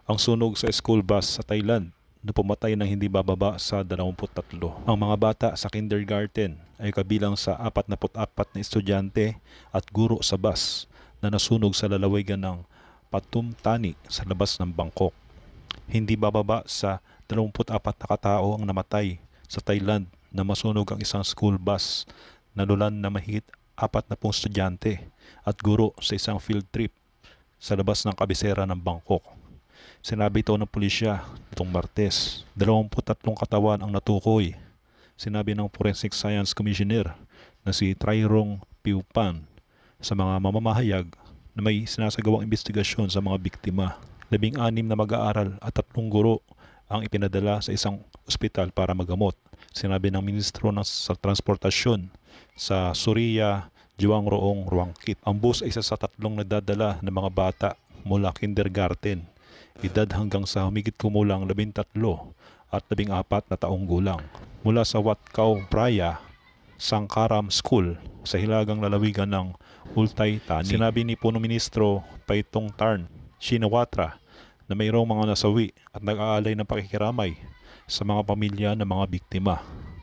ang sunog sa school bus sa Thailand na pumatay ng hindi bababa sa 23. Ang mga bata sa kindergarten ay kabilang sa 44 na estudyante at guro sa bus na nasunog sa lalawigan ng Pathum Thani sa labas ng Bangkok. Hindi bababa sa 24 na katao ang namatay sa Thailand na masunog ang isang school bus na lulan na mahigit 40 estudyante at guro sa isang field trip sa labas ng kabisera ng Bangkok. Sinabi ito ng pulisya nitong Martes. 23 katawan ang natukoy. Sinabi ng Forensic Science Commissioner na si Trairong Piupan sa mga mamamahayag na may sinasagawang investigasyon sa mga biktima. 16 na mag-aaral at 3 guro ang ipinadala sa isang ospital para magamot. Sinabi ng Ministro sa Transportasyon sa Suria, Juang Roong Ruangkit. Ang bus ay isa sa 3 nadadala ng mga bata mula kindergarten, edad hanggang sa humigit kumulang 13 at 14 na taong gulang. Mula sa Wat Khao Phraya, Sangkaram School sa hilagang lalawigan ng Ultay Thani. Sinabi ni Punong Ministro Paitongtarn Shinawatra na mayroong mga nasawi at nag-aalay ng pakikiramay sa mga pamilya ng mga biktima.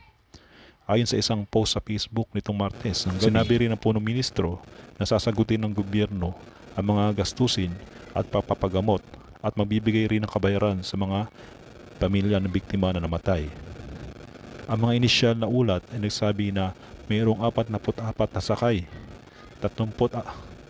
Ayon sa isang post sa Facebook nitong Martes, sinabi rin ng Punong Ministro na sasagutin ng gobyerno ang mga gastusin at papapagamot at magbibigay rin ng kabayaran sa mga pamilya ng biktima na namatay. Ang mga inisyal na ulat ay nagsabi na mayroong 44 na sakay, 38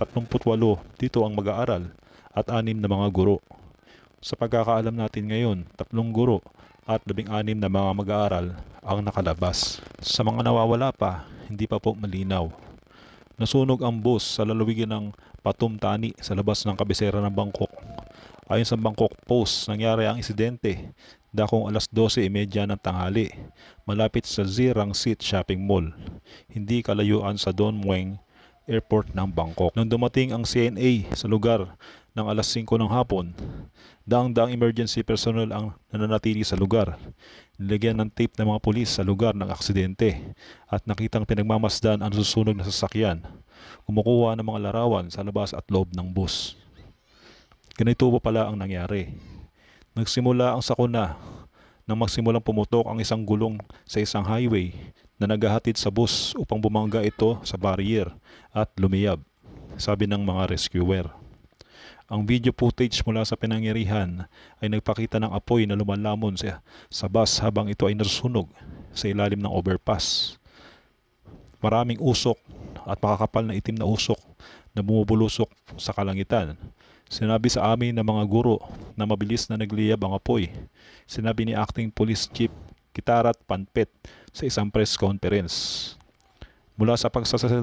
dito ang mag-aaral at 6 na mga guro. Sa pagkakaalam natin ngayon, 3 guro at 16 na mga mag-aaral ang nakalabas. Sa mga nawawala pa, hindi pa po malinaw. Nasunog ang bus sa lalawigan ng Pathum Thani sa labas ng kabisera ng Bangkok. Ayon sa Bangkok Post, nangyari ang insidente dakong alas 12:30 ng tanghali malapit sa Zirangsit Shopping Mall, hindi kalayuan sa Don Mueang Airport ng Bangkok. Nang dumating ang CNA sa lugar ng alas 5 ng hapon, daang-daang emergency personnel ang nananatili sa lugar. Nilagyan ng tape ng mga pulis sa lugar ng aksidente at nakitang pinagmamasdan ang susunog na sasakyan, kumukuha ng mga larawan sa labas at loob ng bus. Ganito pa pala ang nangyari. Nagsimula ang sakuna nang magsimulang pumutok ang isang gulong sa isang highway na naghahatid sa bus upang bumangga ito sa barrier at lumiyab, sabi ng mga rescuer. Ang video footage mula sa pinangyarihan ay nagpakita ng apoy na lumalamon sa bus habang ito ay nasusunog sa ilalim ng overpass. Maraming usok at makakapal na itim na usok na bumubulusok sa kalangitan. Sinabi sa amin ng mga guro na mabilis na nagliyab ang apoy. Sinabi ni Acting Police Chief Kitarat Panpet sa isang press conference. Mula sa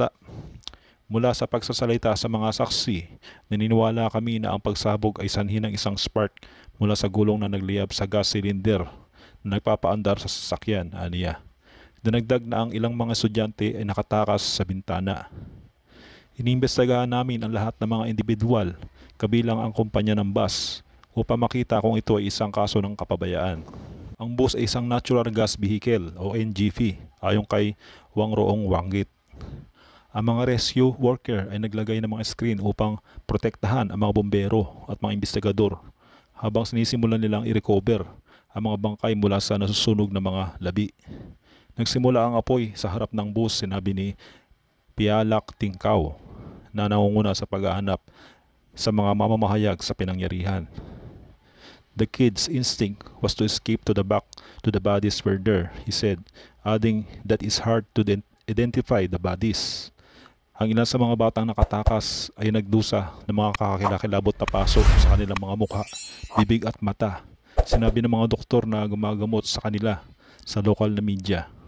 pagsasalita sa mga saksi, naniniwala kami na ang pagsabog ay sanhi ng isang spark mula sa gulong na nagliyab sa gas cylinder na nagpapaandar sa sasakyan, aniya. Dinagdag na ang ilang mga estudyante ay nakatakas sa bintana. Iniimbestigahan namin ang lahat ng mga individual, kabilang ang kumpanya ng bus, upang makita kung ito ay isang kaso ng kapabayaan. Ang bus ay isang natural gas vehicle o NGV, ayon kay Wang Roong Wangit. Ang mga rescue worker ay naglagay ng mga screen upang protektahan ang mga bombero at mga investigador habang sinisimulan nilang i-recover ang mga bangkay mula sa nasusunog na mga labi. Nagsimula ang apoy sa harap ng bus, sinabi ni Pialak Tingkaw na nangunguna sa paghahanap sa mga mamamahayag sa pinangyarihan. The kids' instinct was to escape to the back to the bodies were there, he said, adding that it's hard to identify the bodies. Ang ilan sa mga batang nakatakas ay nagdusa ng mga kakakilakilabot na paso sa kanilang mga mukha, bibig at mata. Sinabi ng mga doktor na gumagamot sa kanila sa lokal na media.